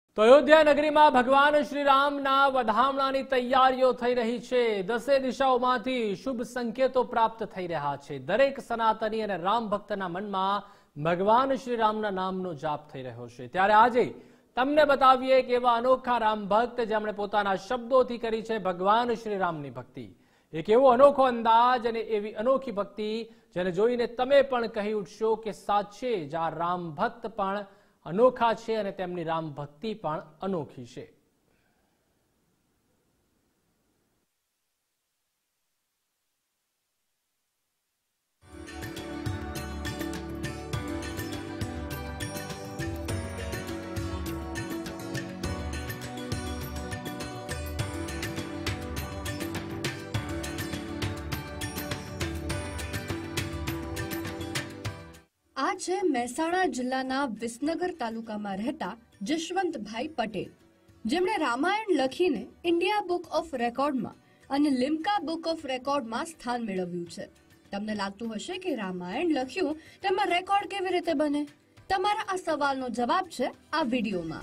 તો અયોધ્યા નગરીમાં ભગવાન શ્રી રામના વધામણાની તૈયારીઓ થઈ રહી છે। દસે દિશાઓમાંથી શુભ સંકેતો પ્રાપ્ત થઈ રહ્યા છે। દરેક સનાતની અને રામ ભક્તના મનમાં ભગવાન શ્રી રામના નામનો જાપ થઈ રહ્યો છે। ત્યારે આજે તમને બતાવીએ કે એવા અનોખા રામ ભક્ત જેમણે પોતાના શબ્દોથી કરી છે ભગવાન શ્રી રામની ભક્તિ। એક એવો અનોખો અંદાજ અને એવી અનોખી ભક્તિ જેને જોઈને તમે પણ કહી ઉઠશો કે સાચે જ આ રામ ભક્ત પણ અનોખા છે અને તેમની રામ ભક્તિ પણ અનોખી છે। આ છે મહેસાણા જિલ્લાના વિસનગર તાલુકામાં રહેતા જશવંતભાઈ પટેલ, જેમણે રામાયણ લખીને ઇન્ડિયા બુક ઓફ રેકોર્ડમાં અને લિમ્કા બુક ઓફ રેકોર્ડમાં સ્થાન મેળવ્યું છે। તમને લાગતું હશે કે રામાયણ લખ્યું તેમાં રેકોર્ડ કેવી રીતે બને? તમારા આ સવાલનો જવાબ છે આ વિડીયોમાં।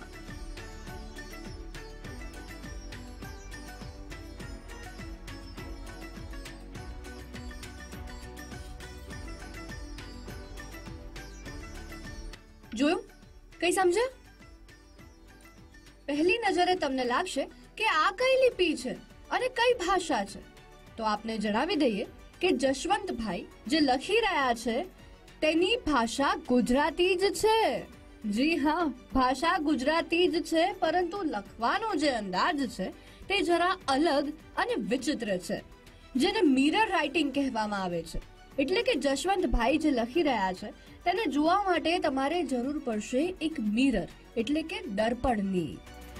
જોયું? કઈ સમજ્યા? પહેલી નજરે તમને લાગશે કે આ કઈ લિપિ છે અને કઈ ભાષા છે, તો આપને જણાવી દઈએ કે જશવંતભાઈ જે લખી રહ્યા છે તેની ભાષા ગુજરાતી જ છે। જી હા, ભાષા ગુજરાતી જ છે, પરંતુ લખવાનો જે અંદાજ છે તે જરા અલગ અને વિચિત્ર છે, જેને મિરર રાઇટિંગ કહેવામાં આવે છે। એટલે કે જશવંતભાઈ જે લખી રહ્યા છે તેને જોવા માટે તમારે જરૂર પડશે એક મિરર એટલે કે દર્પણની।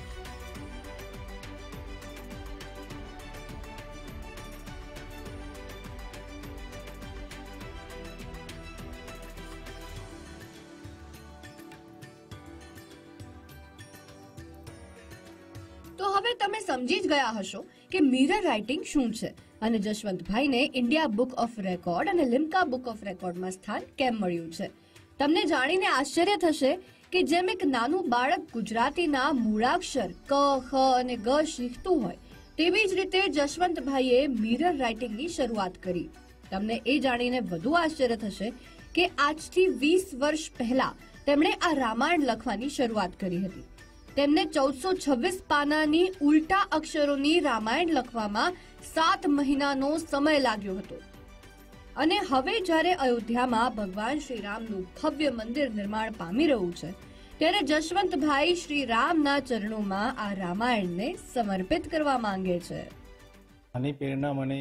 તો હવે તમે સમજી જ ગયા હશો કે મિરર રાઇટિંગ શું છે અને જશવંતભાઈને ઇન્ડિયા બુક ઓફ રેકોર્ડ અને લિમ્કા બુક ઓફ રેકોર્ડમાં સ્થાન કેમ મળ્યું છે। તમને જાણીને આશ્ચર્ય થશે કે જેમ એક નાનું બાળક ગુજરાતીના મૂળાક્ષર ક, ખ અને ગ શીખતું હોય તેવી જ રીતે જશવંતભાઈએ મિરર રાઇટિંગની શરૂઆત કરી। તમને એ જાણીને વધુ આશ્ચર્ય થશે કે આજથી 20 વર્ષ પહેલા તેમણે આ રામાયણ લખવાની શરૂઆત કરી હતી। તેમને 1426 પાનાની ઉલટા અક્ષરોની રામાયણ લખવામાં 7 મહિનાનો સમય લાગ્યો હતો અને હવે જ્યારે અયોધ્યામાં ભગવાન શ્રી રામનું ભવ્ય મંદિર નિર્માણ પામી રહ્યું છે ત્યારે જશવંતભાઈ શ્રી રામના ચરણોમાં આ રામાયણને સમર્પિત કરવા માંગે છે। આની પ્રેરણા મને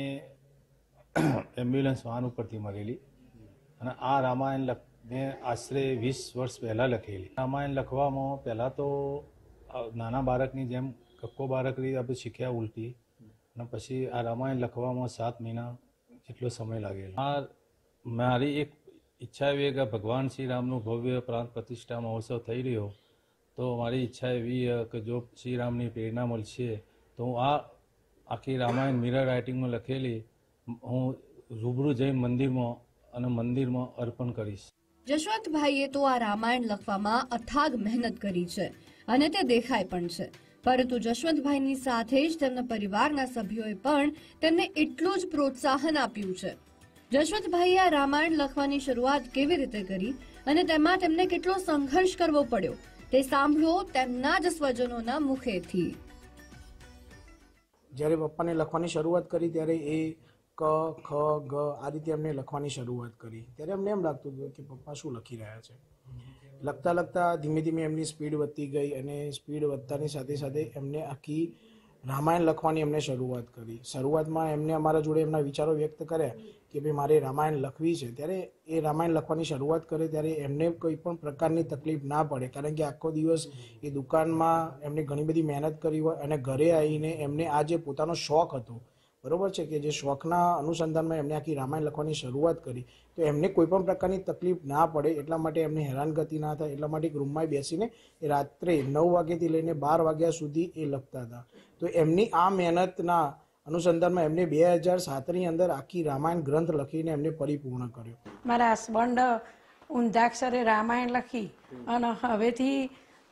એમ્બ્યુલન્સ વાહન ઉપરથી મળેલી અને આ રામાયણ મેં આશરે 20 વર્ષ પહેલાં લખેલી। રામાયણ લખવામાં પહેલાં તો નાના બાળકની જેમ કક્કો બાળકની આપણે શીખ્યા ઉલટી અને પછી આ રામાયણ લખવામાં 7 મહિના જેટલો સમય લાગેલો। આ મારી એક ઈચ્છા એવી કે ભગવાન શ્રી રામનું ભવ્ય પ્રાણ પ્રતિષ્ઠા મહોત્સવ થઈ રહ્યો તો મારી ઈચ્છા એવી કે જો શ્રી રામની પ્રેરણા મળશે તો હું આ આખી રામાયણ મિરર રાઇટિંગમાં લખેલી હું રૂબરૂ જઈ મંદિરમાં અર્પણ કરીશ। જશવંતભાઈએ તો આ રામાયણ લખવામાં અથાગ મહેનત કરી છે અને તે દેખાય પણ છે, પરંતુ જશવંતભાઈની સાથે જ તેમના પરિવારના સભ્યોએ પણ તેમને એટલું જ પ્રોત્સાહન આપ્યું છે। જશવંતભાઈએ આ રામાયણ લખવાની શરૂઆત કેવી રીતે કરી અને તેમાં તેમને કેટલો સંઘર્ષ કરવો પડ્યો તે સાંભળો તેમના જ સ્વજનોના મુખેથી। જ્યારે પપ્પાને લખવાની શરૂઆત કરી ત્યારે એ ક, ખ, ગ આ રીતે એમને લખવાની શરૂઆત કરી ત્યારે અમને એમ લાગતું હતું કે પપ્પા શું લખી રહ્યા છે। લખતા લખતા ધીમે ધીમે એમની સ્પીડ વધતી ગઈ અને સ્પીડ વધતાની સાથે સાથે એમને આખી રામાયણ લખવાની એમને શરૂઆત કરી। શરૂઆતમાં એમને અમારા જોડે એમના વિચારો વ્યક્ત કર્યા કે ભાઈ મારે રામાયણ લખવી છે। ત્યારે એ રામાયણ લખવાની શરૂઆત કરે ત્યારે એમને કોઈ પણ પ્રકારની તકલીફ ના પડે, કારણ કે આખો દિવસ એ દુકાનમાં એમને ઘણી બધી મહેનત કરી હોય અને ઘરે આવીને એમને આ જે પોતાનો શોખ હતો બરોબર છે કે જે શોખના અનુસંધાનમાં એમને આખી રામાયણ લખવાની શરૂઆત કરી તો એમને કોઈ પણ પ્રકારની તકલીફ ના પડે એટલા માટે એમને હેરાનગતિ ના થાય એટલા માટે એક રૂમમાં બેસીને એ રાત્રે 9 વાગ્યાથી લઈને 12 વાગ્યા સુધી એ લખતા હતા। તો એમની આ મહેનતના અનુસંધાનમાં એમને 2007ની અંદર આખી રામાયણ ગ્રંથ લખીને એમને પરિપૂર્ણ કર્યો। મારા હસબન્ડ ઊંધાક્ષરે રામાયણ લખી અને હવેથી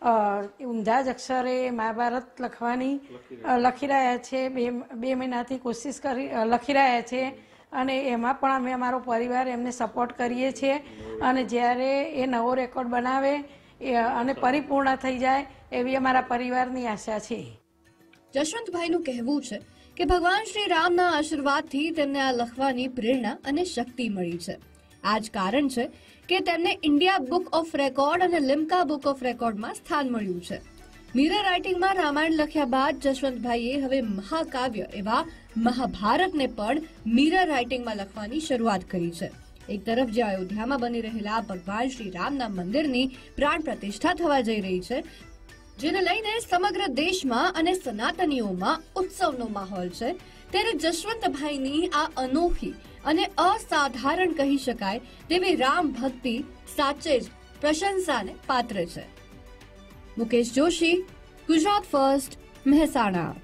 ઊંધા જ અક્ષરે મહાભારત લખી રહ્યા છે. બે મહિનાથી કોશિશ કરી લખી રહ્યા છે અને એમાં પણ અમે અમારો પરિવાર એમને સપોર્ટ કરીએ છીએ. અને જ્યારે એ નવો રેકોર્ડ બનાવે અને પરિપૂર્ણ થઈ જાય એવી અમારા પરિવારની આશા છે. જશવંતભાઈનું કહેવું છે કે ભગવાન શ્રી રામના આશીર્વાદથી તેમને આ લખવાની પ્રેરણા અને શક્તિ મળી છે. આ જ કારણ છે કે તેમને ઇન્ડિયા બુક ઓફ રેકોર્ડ અને લિમ્કા બુક ઓફ રેકોર્ડમાં સ્થાન મળ્યું છે. મિરર રાઇટિંગમાં રામાયણ લખ્યા બાદ જશવંતભાઈએ હવે મહાકાવ્ય એવા મહાભારતને પણ મિરર રાઇટિંગમાં લખવાની શરૂઆત કરી છે. એક તરફ જે અયોધ્યામાં બની રહેલા ભગવાન શ્રી રામના મંદિરની પ્રાણ પ્રતિષ્ઠા થવા જઈ રહી છે, જેને લઈને સમગ્ર દેશમાં અને સનાતનીઓમાં ઉત્સવનો માહોલ છે, ત્યારે જશવંતભાઈની આ અનોખી અને અસાધારણ કહી શકાય તેવી રામ ભક્તિ સાચે જ પ્રશંસાને પાત્ર છે. મુકેશ જોશી, ગુજરાત ફર્સ્ટ, મહેસાણા.